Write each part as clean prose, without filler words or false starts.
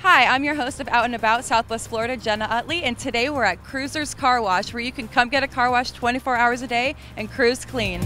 Hi, I'm your host of Out and About Southwest Florida, Jenna Utley, and today we're at Cruisers Car Wash, where you can come get a car wash 24 hours a day and cruise clean.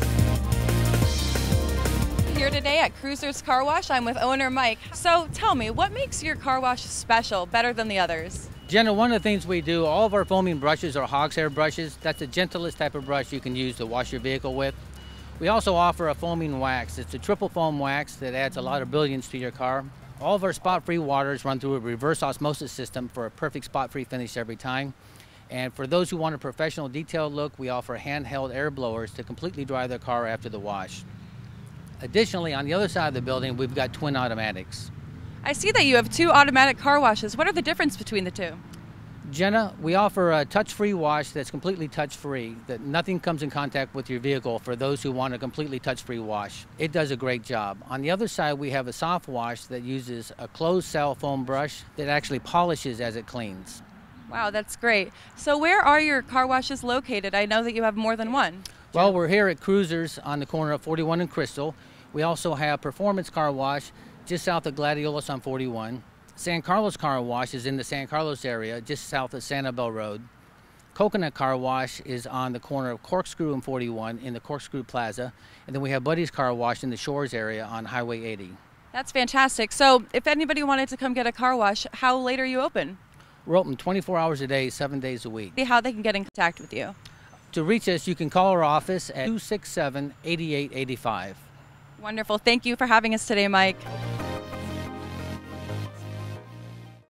Here today at Cruisers Car Wash, I'm with owner Mike. So tell me, what makes your car wash special, better than the others? Jenna, one of the things we do, all of our foaming brushes are hog's hair brushes. That's the gentlest type of brush you can use to wash your vehicle with. We also offer a foaming wax. It's a triple foam wax that adds a lot of brilliance to your car. All of our spot-free waters run through a reverse osmosis system for a perfect spot-free finish every time. And for those who want a professional detailed look, we offer handheld air blowers to completely dry their car after the wash. Additionally, on the other side of the building, we've got twin automatics. I see that you have two automatic car washes. What are the difference between the two? Jenna, we offer a touch-free wash that's completely touch-free, that nothing comes in contact with your vehicle for those who want a completely touch-free wash. It does a great job. On the other side, we have a soft wash that uses a closed-cell foam brush that actually polishes as it cleans. Wow, that's great. So where are your car washes located? I know that you have more than one. Well, we're here at Cruisers on the corner of 41 and Crystal. We also have Performance Car Wash just south of Gladiolus on 41. San Carlos Car Wash is in the San Carlos area, just south of Sanibel Road. Coconut Car Wash is on the corner of Corkscrew and 41 in the Corkscrew Plaza. And then we have Buddy's Car Wash in the Shores area on Highway 80. That's fantastic. So if anybody wanted to come get a car wash, how late are you open? We're open 24 hours a day, 7 days a week. How they can get in contact with you. To reach us, you can call our office at 267-8885. Wonderful. Thank you for having us today, Mike.